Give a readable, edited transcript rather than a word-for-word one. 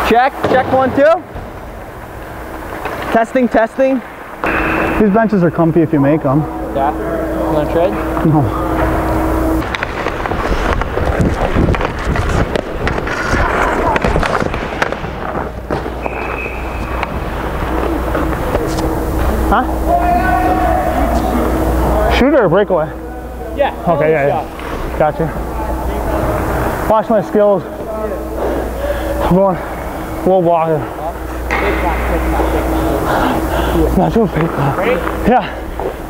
Check, check 1, 2. Testing, testing. These benches are comfy if you make them. Yeah. You wanna tread? No. Huh? Shooter or breakaway? Yeah. Okay, yeah. Gotcha. Watch my skills. I'm going low blocker. Not doing fake block. Ready? Yeah.